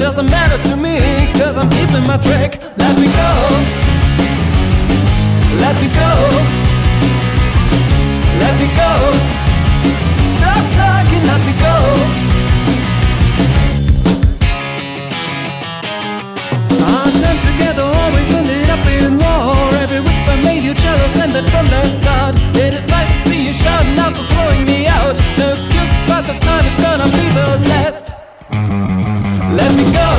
doesn't matter to me, cause I'm keeping my track. Let me go, let me go, let me go. Stop talking, let me go. Our time together always ended up in war. Every whisper made you jealous, and that from the start. It is nice to see you shouting out for throwing me out. No excuses, but this time it's gonna be the last. Let me go,